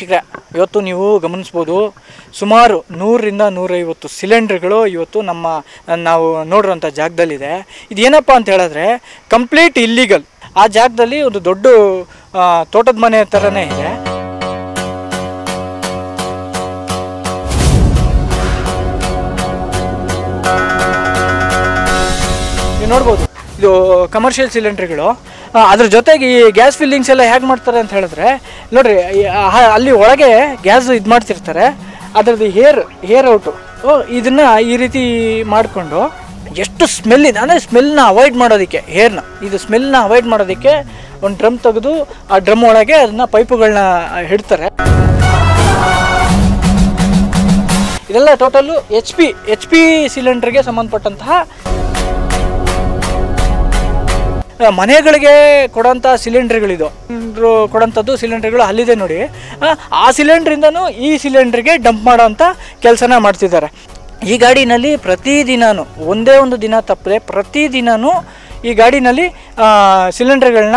ವೀಕ್ಷಕರೇ, ಇವತ್ತು ನೀವು ಗಮನಿಸ್ಬೋದು ಸುಮಾರು 100ರಿಂದ 150 ಸಿಲಿಂಡರ್ಗಳು ಇವತ್ತು ನಾವು ನೋಡಿರೋಂಥ ಜಾಗದಲ್ಲಿದೆ. ಇದೇನಪ್ಪ ಅಂತ ಹೇಳಿದ್ರೆ ಕಂಪ್ಲೀಟ್ ಇಲ್ಲಿಗಲ್. ಆ ಜಾಗದಲ್ಲಿ ಒಂದು ದೊಡ್ಡ ತೋಟದ ಮನೆ ಥರನೇ ಇದೆ. ನೀವು ನೋಡ್ಬೋದು, ಇದು ಕಮರ್ಷಿಯಲ್ ಸಿಲಿಂಡರ್ಗಳು. ಅದ್ರ ಜೊತೆಗೆ ಈ ಗ್ಯಾಸ್ ಫಿಲ್ಲಿಂಗ್ಸ್ ಎಲ್ಲ ಹೇಗೆ ಮಾಡ್ತಾರೆ ಅಂತ ಹೇಳಿದ್ರೆ ನೋಡ್ರಿ, ಅಲ್ಲಿ ಒಳಗೆ ಗ್ಯಾಸ್ ಇದು ಮಾಡ್ತಿರ್ತಾರೆ. ಅದರದ್ದು ಹೇರ್ ಔಟು ಇದನ್ನು ಈ ರೀತಿ ಮಾಡಿಕೊಂಡು ಎಷ್ಟು ಸ್ಮೆಲ್ ಇದೆ ಅಂದರೆ ಸ್ಮೆಲ್ನ ಅವಾಯ್ಡ್ ಮಾಡೋದಕ್ಕೆ, ಇದು ಸ್ಮೆಲ್ನ ಅವಾಯ್ಡ್ ಮಾಡೋದಕ್ಕೆ ಒಂದು ಡ್ರಮ್ ತೆಗೆದು ಆ ಡ್ರಮ್ ಒಳಗೆ ಅದನ್ನು ಪೈಪುಗಳನ್ನ ಇಡ್ತಾರೆ. ಇದೆಲ್ಲ ಟೋಟಲ್ಲು ಎಚ್ ಪಿ ಸಿಲಿಂಡರ್ಗೆ ಸಂಬಂಧಪಟ್ಟಂತಹ ಮನೆಗಳಿಗೆ ಕೊಡೋಂಥ ಸಿಲಿಂಡರ್ಗಳಿದು. ಕೊಡೋಂಥದ್ದು ಸಿಲಿಂಡರ್ಗಳು ಅಲ್ಲಿದೆ ನೋಡಿ. ಆ ಸಿಲಿಂಡ್ರಿಂದನೂ ಈ ಸಿಲಿಂಡರ್ಗೆ ಡಂಪ್ ಮಾಡೋಂಥ ಕೆಲಸನ ಮಾಡ್ತಿದ್ದಾರೆ. ಈ ಗಾಡಿನಲ್ಲಿ ಪ್ರತಿದಿನವೂ ಒಂದೇ ಒಂದು ದಿನ ತಪ್ಪದೆ ಪ್ರತಿದಿನವೂ ಈ ಗಾಡಿನಲ್ಲಿ ಸಿಲಿಂಡರ್ಗಳನ್ನ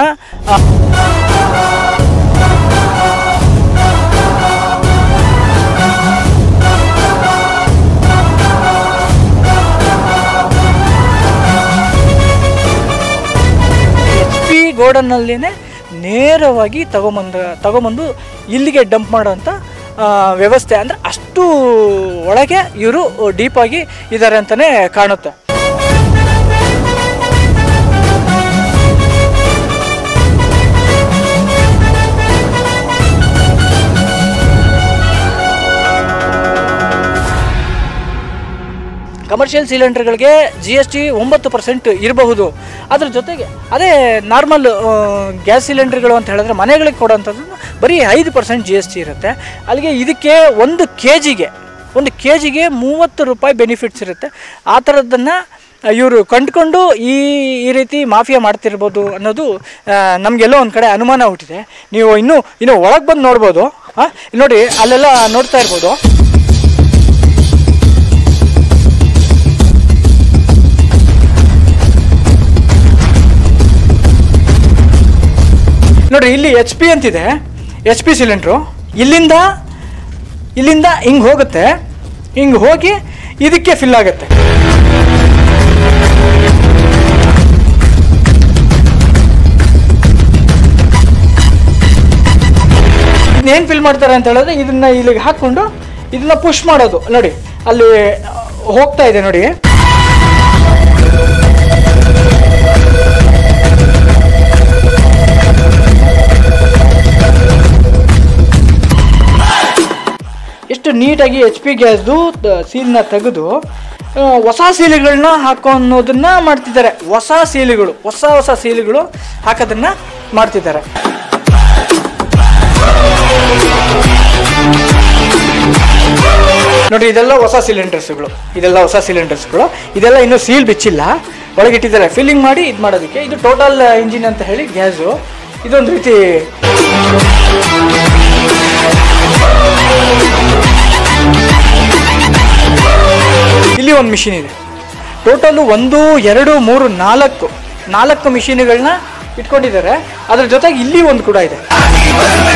ಗೋಡನ್ನಲ್ಲಿನೇ ನೇರವಾಗಿ ತಗೊಂಬಂದು ಇಲ್ಲಿಗೆ ಡಂಪ್ ಮಾಡೋಂಥ ವ್ಯವಸ್ಥೆ. ಅಂದರೆ ಅಷ್ಟು ಒಳಗೆ ಇವರು ಡೀಪಾಗಿ ಇದ್ದಾರೆ ಅಂತಲೇ ಕಾಣುತ್ತೆ. ಕಮರ್ಷಿಯಲ್ ಸಿಲಿಂಡರ್ಗಳಿಗೆ GST 9% ಇರಬಹುದು. ಅದ್ರ ಜೊತೆಗೆ ಅದೇ ನಾರ್ಮಲ್ ಗ್ಯಾಸ್ ಸಿಲಿಂಡರ್ಗಳು ಅಂತ ಹೇಳಿದ್ರೆ ಮನೆಗಳಿಗೆ ಕೊಡೋಂಥದ್ದು ಬರೀ 5% GST ಇರುತ್ತೆ. ಅಲ್ಲಿಗೆ ಇದಕ್ಕೆ ಒಂದು ಕೆ ಜಿಗೆ 30 ರೂಪಾಯಿ ಬೆನಿಫಿಟ್ಸ್ ಇರುತ್ತೆ. ಆ ಥರದ್ದನ್ನು ಇವರು ಕಂಡುಕೊಂಡು ಈ ರೀತಿ ಮಾಫಿಯಾ ಮಾಡ್ತಿರ್ಬೋದು ಅನ್ನೋದು ನಮಗೆಲ್ಲೋ ಒಂದು ಕಡೆ ಅನುಮಾನ ಹುಟ್ಟಿದೆ. ನೀವು ಇನ್ನೂ ಒಳಗೆ ಬಂದು ನೋಡ್ಬೋದು. ನೋಡಿ, ಅಲ್ಲೆಲ್ಲ ನೋಡ್ತಾ ಇರ್ಬೋದು. ನೋಡ್ರಿ, ಇಲ್ಲಿ HP ಅಂತಿದೆ. HP ಸಿಲಿಂಡ್ರು ಇಲ್ಲಿಂದ ಹಿಂಗೆ ಹೋಗುತ್ತೆ. ಹಿಂಗೆ ಹೋಗಿ ಇದಕ್ಕೆ ಫಿಲ್ ಆಗುತ್ತೆ. ಇದನ್ನೇನು ಫಿಲ್ ಮಾಡ್ತಾರೆ ಅಂತ ಹೇಳಿದ್ರೆ ಇದನ್ನ ಇಲ್ಲಿಗೆ ಹಾಕ್ಕೊಂಡು ಇದನ್ನ ಪುಷ್ ಮಾಡೋದು. ನೋಡಿ, ಅಲ್ಲಿ ಹೋಗ್ತಾ ಇದೆ ನೋಡಿ. ಎಷ್ಟು ನೀಟಾಗಿ HP ಗ್ಯಾಸ್ದು ಸೀಲ್ನ ತೆಗೆದು ಹೊಸ ಸೀಲುಗಳನ್ನ ಹಾಕೋ ಅನ್ನೋದನ್ನ ಮಾಡ್ತಿದ್ದಾರೆ. ಹೊಸ ಸೀಲುಗಳು ಹಾಕೋದನ್ನ ಮಾಡ್ತಿದ್ದಾರೆ. ನೋಡಿ, ಇದೆಲ್ಲ ಹೊಸ ಸಿಲಿಂಡರ್ಸ್ಗಳು. ಇದೆಲ್ಲ ಇನ್ನೂ ಸೀಲ್ ಬಿಚ್ಚಿಲ್ಲ. ಒಳಗಿಟ್ಟಿದ್ದಾರೆ ಫಿಲ್ಲಿಂಗ್ ಮಾಡಿ ಇದು ಮಾಡೋದಕ್ಕೆ. ಇದು ಟೋಟಲ್ ಇಂಜಿನ್ ಅಂತ ಹೇಳಿ ಗ್ಯಾಸು. ಇದೊಂದು ರೀತಿ ಇಲ್ಲಿ ಒಂದು ಮಿಷಿನ್ ಇದೆ. ಟೋಟಲು 1 2 3 4 ಮಿಷಿನ್ಗಳನ್ನ ಇಟ್ಕೊಂಡಿದ್ದಾರೆ. ಅದ್ರ ಜೊತೆಗೆ ಇಲ್ಲಿ ಒಂದು ಕೂಡ ಇದೆ.